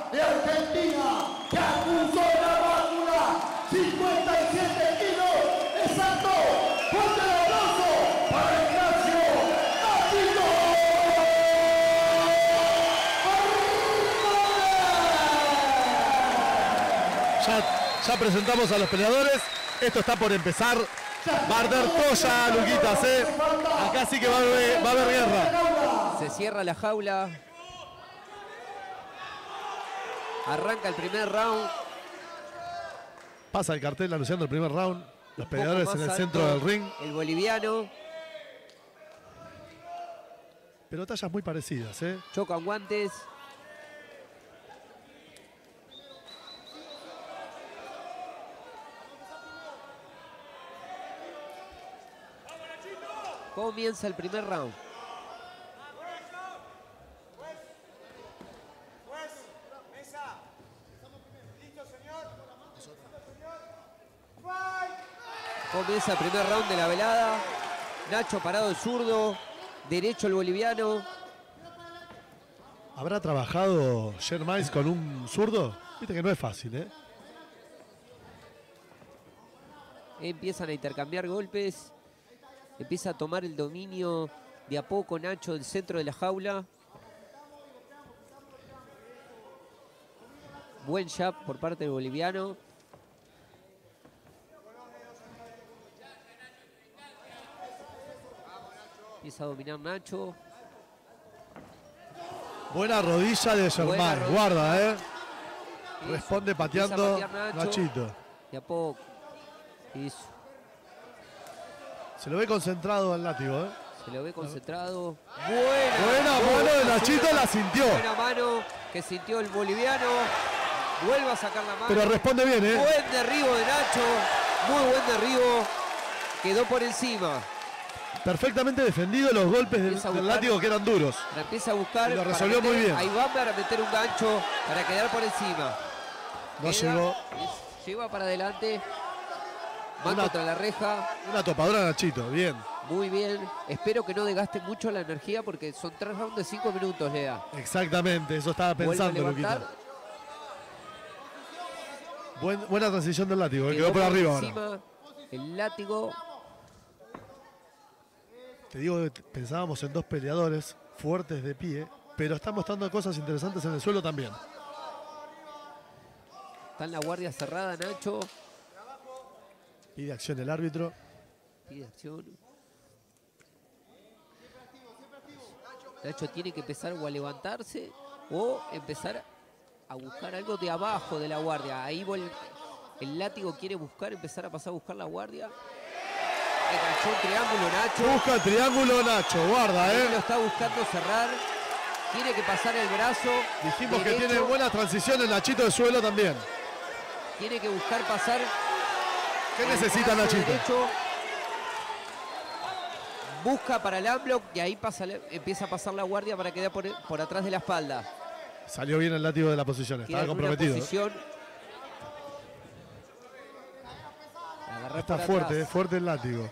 de Argentina, que acusó la mácula, 57 kilos, exacto. Fuerte el aplauso para Ignacio Nachito Fernández. Ya presentamos a los peleadores. Esto está por empezar. Va a arder toya, Luquitas, Acá sí que va a haber guerra. Se cierra la jaula. Arranca el primer round. Pasa el cartel anunciando el primer round. Los peleadores en el centro del ring. El boliviano. Pero tallas muy parecidas, Chocan guantes. Comienza el primer round. Comienza el primer round de la velada. Nacho parado el zurdo. Derecho el boliviano. ¿Habrá trabajado Germais con un zurdo? Viste que no es fácil, Empiezan a intercambiar golpes. Empieza a tomar el dominio de a poco Nacho del centro de la jaula. Buen jab por parte del boliviano. Empieza a dominar Nacho. Buena rodilla de Germán. Guarda, Responde pateando Nachito. De a poco. Eso. Se lo ve concentrado al látigo, Se lo ve concentrado. Buena mano de Nachito, la sintió. Buena mano que sintió el boliviano. Vuelve a sacar la mano. Pero responde bien, Buen derribo de Nacho. Muy buen derribo. Quedó por encima. Perfectamente defendido los golpes del látigo que eran duros. La empieza a buscar. Y lo resolvió muy bien. Ahí va para meter un gancho para quedar por encima. No llegó. Lleva para adelante. Va contra la reja. Una topadora de Nachito, bien. Muy bien. Espero que no desgaste mucho la energía porque son 3 rounds de 5 minutos, Lea. Exactamente, eso estaba pensando, Luquita. Buena transición del látigo, quedó por arriba ahora. El látigo. Te digo que pensábamos en dos peleadores fuertes de pie, pero está mostrando cosas interesantes en el suelo también. Está en la guardia cerrada, Nacho. Pide acción el árbitro. Pide acción. Nacho tiene que empezar o a levantarse o empezar a buscar algo de abajo de la guardia. Ahí el látigo quiere empezar a pasar a buscar la guardia. Enganchó un triángulo Nacho. Busca el triángulo Nacho, guarda, Él lo está buscando cerrar. Tiene que pasar el brazo. Dijimos derecho. que tiene buenas transiciones Nachito de suelo también. Tiene que buscar pasar. ¿Qué necesita Nachito? Derecho. Busca para el unblock y ahí empieza a pasar la guardia para quedar por atrás de la espalda. Salió bien el látigo de la posición, estaba comprometido. Está fuerte, fuerte el látigo.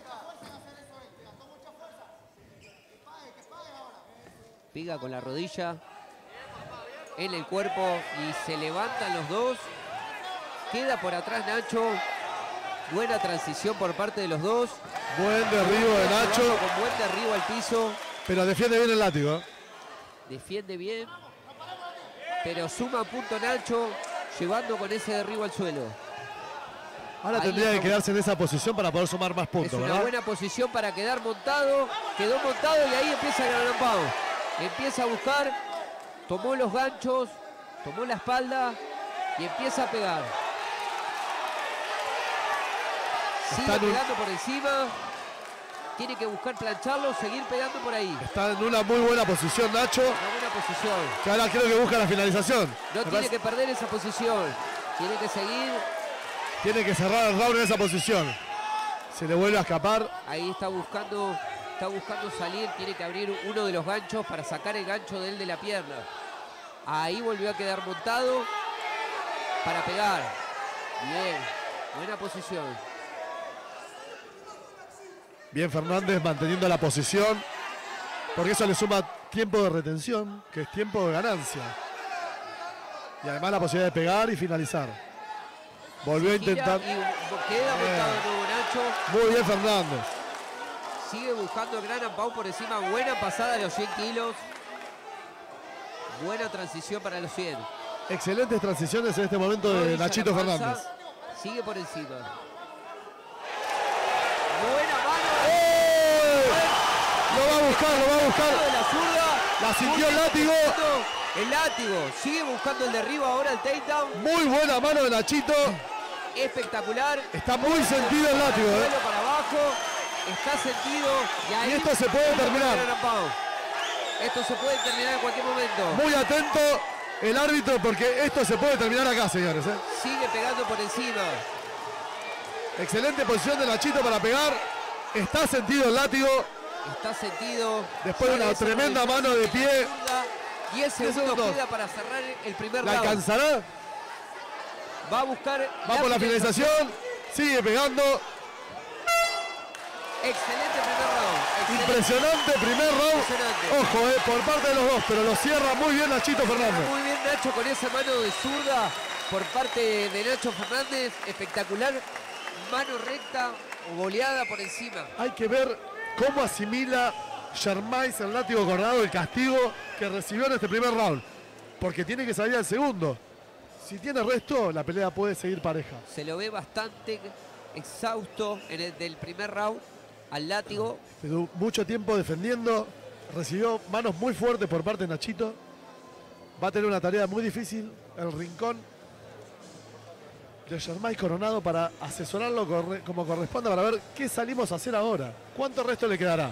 Piga con la rodilla en el cuerpo y se levantan los dos. Queda por atrás Nacho. Buena transición por parte de los dos. Buen derribo de Nacho. Con buen derribo al piso. Pero defiende bien el látigo. Defiende bien. Pero suma punto Nacho, llevando con ese derribo al suelo. Ahora tendría que quedarse en esa posición para poder sumar más puntos, ¿verdad? Es una buena posición para quedar montado. Quedó montado y ahí empieza el relampado. Empieza a buscar. Tomó los ganchos. Tomó la espalda. Y empieza a pegar. Sigue pegando por encima. Tiene que buscar plancharlo, seguir pegando por ahí. Está en una muy buena posición Nacho. Una buena posición. Que ahora creo que busca la finalización. No tiene que perder esa posición. Tiene que seguir. Tiene que cerrar el round en esa posición. Se le vuelve a escapar. Ahí está buscando salir. Tiene que abrir uno de los ganchos para sacar el gancho de él de la pierna. Ahí volvió a quedar montado para pegar. Bien, buena posición. Bien Fernández manteniendo la posición. Porque eso le suma tiempo de retención, que es tiempo de ganancia. Y además la posibilidad de pegar y finalizar. Volvió a intentar. Y queda montado de nuevo Nacho. Muy bien Fernández. Sigue buscando el gran ampau por encima. Buena pasada a los 100 kilos. Buena transición para los 100. Excelentes transiciones en este momento de Nachito Fernández. Sigue por encima. Buena mano. Lo va a buscar, lo va a buscar. De la zurda. La sintió el látigo. El látigo. Sigue buscando el derribo ahora, el takedown. Muy buena mano de Nachito. Espectacular. Está muy sentido el látigo. Para abajo. Está sentido. Y esto se puede terminar. Esto se puede terminar en cualquier momento. Muy atento el árbitro porque esto se puede terminar acá, señores. Sigue pegando por encima. Excelente posición de Nachito para pegar. Está sentido el látigo. Está sentido. Después de una tremenda mano de pie. 10 segundos queda para cerrar el primer round. ¿La alcanzará? Va a buscar. Va por la finalización. Sigue pegando. Excelente primer round. Impresionante primer round. Ojo, por parte de los dos, pero lo cierra muy bien Nachito Fernández. Muy bien Nacho con esa mano de zurda por parte de Nacho Fernández. Espectacular. Mano recta o goleada por encima. Hay que ver cómo asimila Germais el látigo cortado, el castigo que recibió en este primer round. Porque tiene que salir al segundo. Si tiene resto, la pelea puede seguir pareja. Se lo ve bastante exhausto en el del primer round al látigo. Pero mucho tiempo defendiendo. Recibió manos muy fuertes por parte de Nachito. Va a tener una tarea muy difícil. El rincón de Germais Coronado para asesorarlo como corresponde para ver qué salimos a hacer ahora. ¿Cuánto resto le quedará?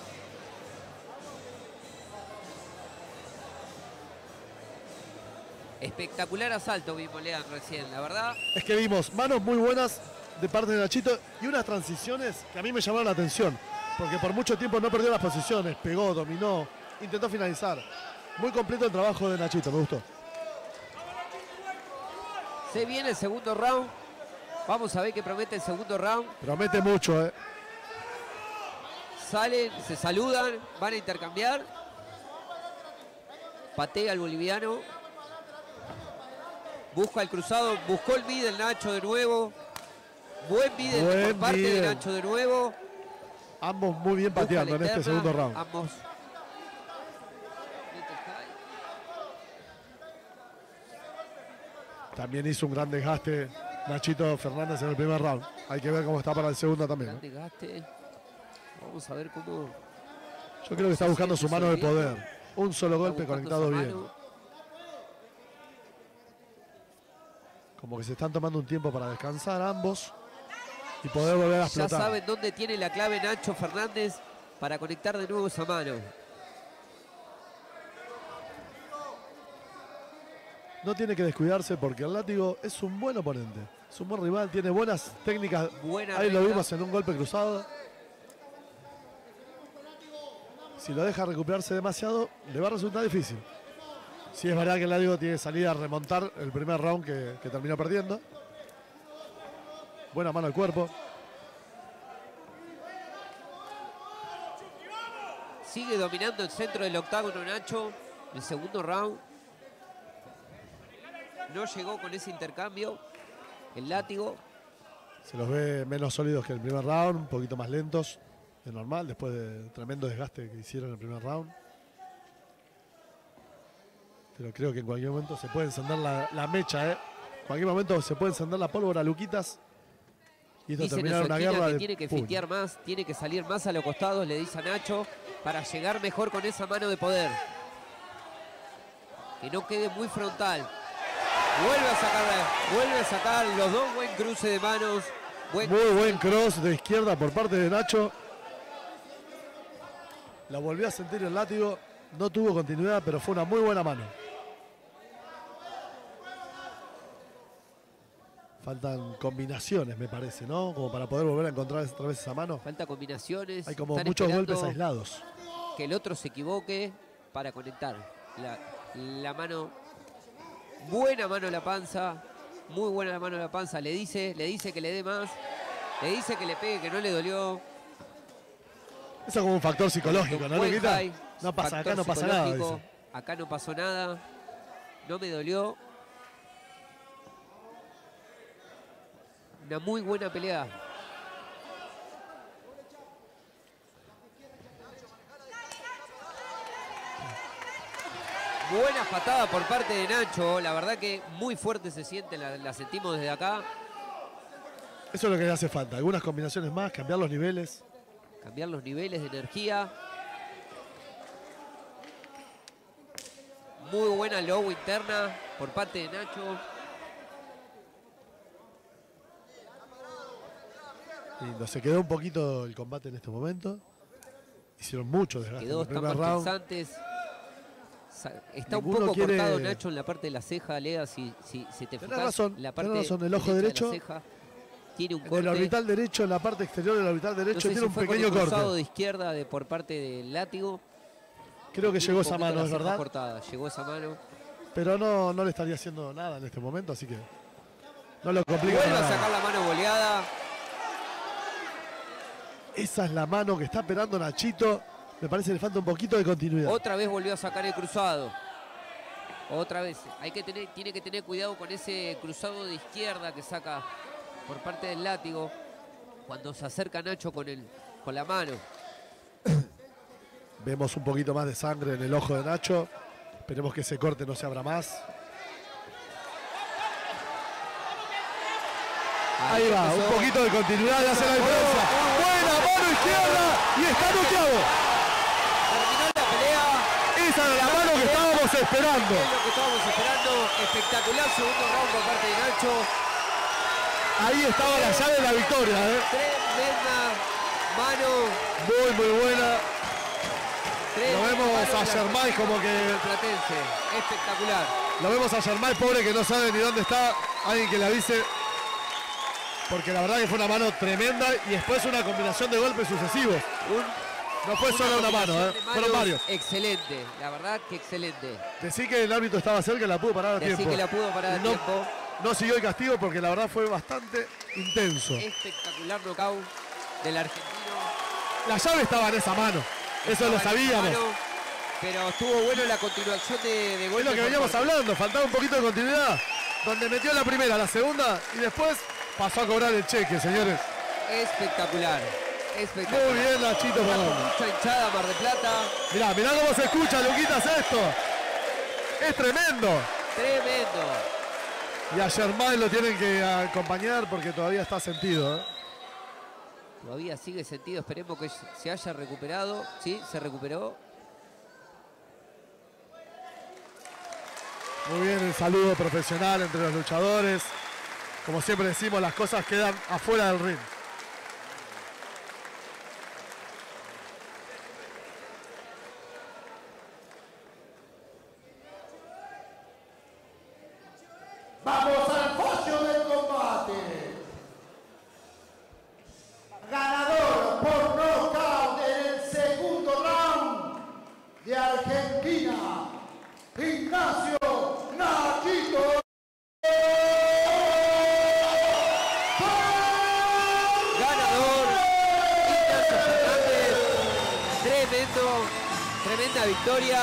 Espectacular asalto vimos, Lean, recién, la verdad. Es que vimos manos muy buenas de parte de Nachito y unas transiciones que a mí me llamaron la atención. Porque por mucho tiempo no perdió las posiciones, pegó, dominó, intentó finalizar. Muy completo el trabajo de Nachito, me gustó. Se viene el segundo round. Vamos a ver qué promete el segundo round. Promete mucho, Salen, se saludan, van a intercambiar. Patea el boliviano. Busca el cruzado, buscó el middle Nacho de nuevo. Buen middle por parte de Nacho de nuevo. Ambos muy bien pateando en este segundo round. Ambos. También hizo un gran desgaste Nachito Fernández en el primer round. Hay que ver cómo está para el segundo también. Gran desgaste. Vamos a ver cómo. Yo creo que está buscando su mano de poder. Un solo golpe conectado bien. Como que se están tomando un tiempo para descansar ambos y poder volver a explotar. Ya saben dónde tiene la clave Nacho Fernández para conectar de nuevo esa mano. No tiene que descuidarse porque el látigo es un buen oponente. Es un buen rival, tiene buenas técnicas. Ahí lo vimos en un golpe cruzado. Si lo deja recuperarse demasiado, le va a resultar difícil. Sí, es verdad que el látigo tiene salida a remontar el primer round que terminó perdiendo. Buena mano al cuerpo. Sigue dominando el centro del octágono Nacho. El segundo round. No llegó con ese intercambio. El látigo. Se los ve menos sólidos que el primer round, un poquito más lentos de normal, después del tremendo desgaste que hicieron en el primer round. Pero creo que en cualquier momento se puede encender la mecha, En cualquier momento se puede encender la pólvora, Luquitas. Y esto terminar una guerra que tiene que fitear más, tiene que salir más a los costados, le dice a Nacho, para llegar mejor con esa mano de poder. Que no quede muy frontal. Vuelve a sacar los dos, buen cruce de manos. Muy buen cross de izquierda por parte de Nacho. La volvió a sentir el látigo. No tuvo continuidad, pero fue una muy buena mano. Faltan combinaciones, me parece, ¿no? Como para poder volver a encontrar otra vez esa mano. Falta combinaciones. Hay como muchos golpes aislados. Que el otro se equivoque para conectar. La mano, buena mano a la panza. Muy buena la mano a la panza. Le dice que le dé más. Le dice que le pegue, que no le dolió. Eso es como un factor psicológico, ¿no, Luquita? No pasa, acá no pasa nada. Dice. Acá no pasó nada. No me dolió. Una muy buena pelea. Buenas patadas por parte de Nacho. La verdad que muy fuerte se siente, la sentimos desde acá. Eso es lo que le hace falta. Algunas combinaciones más, cambiar los niveles. Cambiar los niveles de energía. Muy buena low interna por parte de Nacho. Lindo. Se quedó un poquito el combate en este momento. Hicieron mucho desgaste. Quedó, en el están primer más round. pensantes. Está un Ninguno poco quiere- cortado Nacho en la parte de la ceja, Lea, si te Tenés fijas. razón, la parte tenés razón, el ojo derecha de la derecho. ceja tiene un En el corte. orbital derecho, en la parte exterior del orbital No derecho, sé tiene si un fue con pequeño el cruzado corte. de izquierda por parte del látigo. Creo que Tiene llegó un esa poquito mano, la es ceja verdad. cortada. Llegó esa mano. Pero no le estaría haciendo nada en este momento, así que no lo complica Vuelve a nada. sacar la mano boleada. Esa es la mano que está esperando Nachito. Me parece que le falta un poquito de continuidad. Otra vez volvió a sacar el cruzado. Otra vez. Tiene que tener cuidado con ese cruzado de izquierda que saca por parte del látigo. Cuando se acerca Nacho con la mano. Vemos un poquito más de sangre en el ojo de Nacho. Esperemos que ese corte no se abra más. Ahí va, un poquito de continuidad y hace la diferencia. Buena mano izquierda y está noqueado. Terminó la pelea. Esa era la mano que estábamos esperando. Es lo que estábamos esperando. Espectacular segundo round por parte de Nacho. Ahí estaba la llave de la victoria. Tremenda mano. Muy buena. Lo Tremenda vemos mano a de la Germán como que... Platense. Espectacular. Lo vemos a Germán, pobre, que no sabe ni dónde está. Alguien que le avise. Porque la verdad que fue una mano tremenda y después una combinación de golpes sucesivos. No fue solo una mano, combinación de fueron manos varios. Excelente. La verdad que excelente. Decí que el árbitro estaba cerca y la pudo parar a Decí tiempo. que la pudo parar a no, tiempo. no siguió el castigo porque la verdad fue bastante intenso. Espectacular knockout del argentino. La llave estaba en esa mano. Eso lo Estaba en esa sabíamos. mano, pero estuvo bueno la continuación de Es golpes. lo que por veníamos parte. hablando, faltaba un poquito de continuidad. Donde metió la primera, la segunda y después pasó a cobrar el cheque, señores. Espectacular. Espectacular. Muy bien, Nachito Con Fernández. mucha hinchada Mar del Plata. Mirá cómo se escucha, Luquitas, esto. Es tremendo. Tremendo. Y a Germán lo tienen que acompañar porque todavía está sentido. Todavía sigue sentido. Esperemos que se haya recuperado. Sí, se recuperó. Muy bien el saludo profesional entre los luchadores. Como siempre decimos, las cosas quedan afuera del ring. Vamos al fallo del combate. Ganador por nocaut en el segundo round de Argentina, Ignacio Nachito. Ganador. Ignacio Fernández. Tremenda victoria.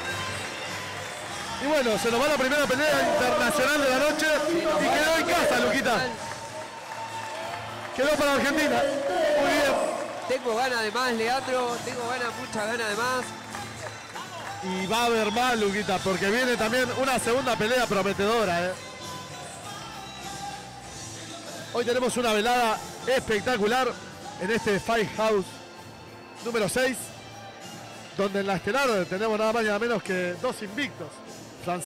Y bueno, se nos va la primera pelea internacional de la noche y quedó en casa, Luquita. Quedó para Argentina. Muy bien. Tengo ganas de más, Leandro. Tengo muchas ganas de más. Y va a haber más, Luquita, porque viene también una segunda pelea prometedora. Hoy tenemos una velada espectacular en este Fight House número 6, donde en la estelar tenemos nada más y nada menos que dos invictos.